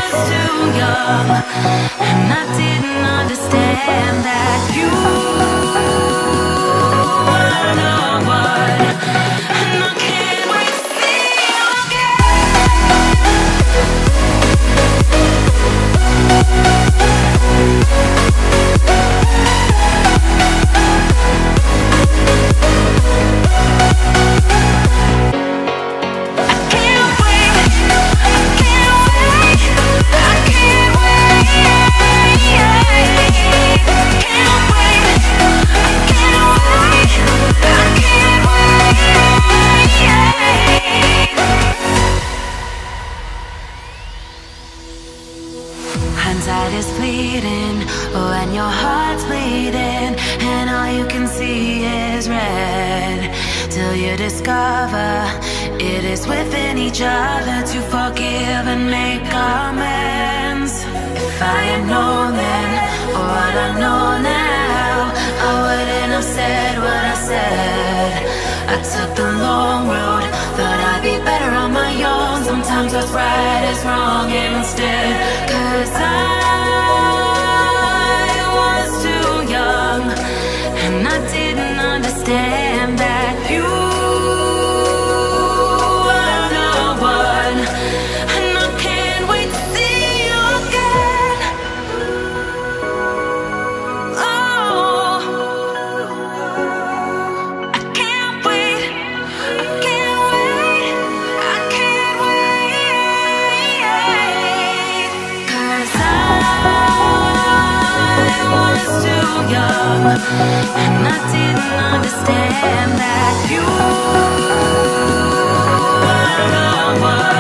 was too young, and I didn't understand that you were the one. And I can't wait to see you hindsight is fleeting when your heart's bleeding and all you can see is red, till you discover it is within each other to forgive and make amends. If I had known then what I know now, I wouldn't have said what I said. I took the long road, thought I'd be better on my own. Sometimes what's right is wrong instead, 'cause I was too young, and I didn't understand that you were the one. And I can't wait to see you again. Oh, I can't wait, I can't wait, I can't wait, 'cause I was too young, and I didn't understand that you were the one.